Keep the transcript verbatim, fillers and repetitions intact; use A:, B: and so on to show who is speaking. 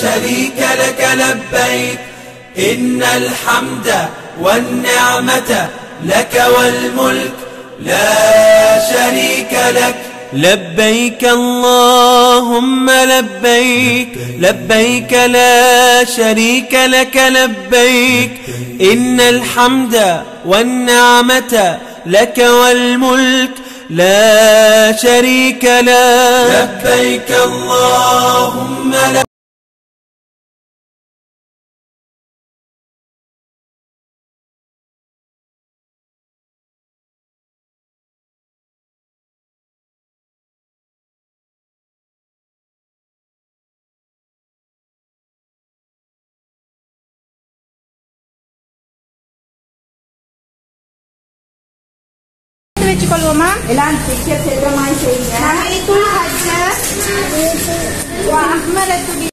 A: شريك لك لبيك إن الحمد والنعمة لك والملك لا شريك لك.
B: لبيك اللهم لبيك لبيك لا شريك لك لبيك إن الحمد والنعمة لك والملك لا شريك لك.
A: لبيك اللهم لبيك
C: Kalau Mama, elan pikir saya ramai saya. Nama itu Hajar. Wah, Ahmad itu.